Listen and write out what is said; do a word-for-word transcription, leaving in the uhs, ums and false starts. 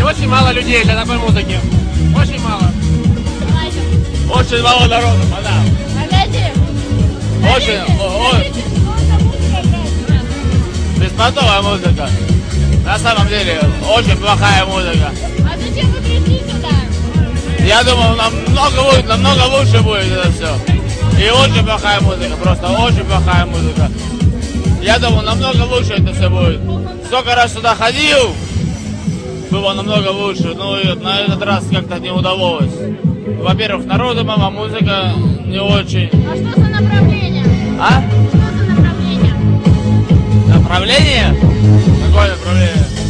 людей, очень мало людей для такой музыки. Очень мало. Очень мало народу, мадам. Очень, очень. Беспонтовая музыка. На самом деле, очень плохая музыка. А зачем вы пришли сюда? Я думал, намного будет, намного лучше будет это все. И очень плохая музыка, просто очень плохая музыка. Я думал, намного лучше это все будет. Сколько раз сюда ходил, было намного лучше, но на этот раз как-то не удалось. Во-первых, народу мало, музыка не очень. А что за направление? А? Что за направление? Направление? Какое направление?